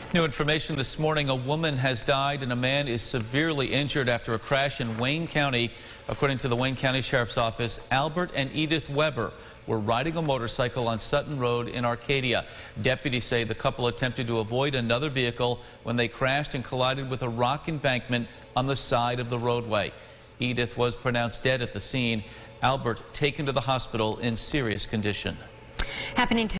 New information this morning, a woman has died and a man is severely injured after a crash in Wayne County. According to the Wayne County Sheriff's Office, Albert and Edith Weber were riding a motorcycle on Sutton Road in Arcadia. Deputies say the couple attempted to avoid another vehicle when they crashed and collided with a rock embankment on the side of the roadway. Edith was pronounced dead at the scene. Albert taken to the hospital in serious condition. Happening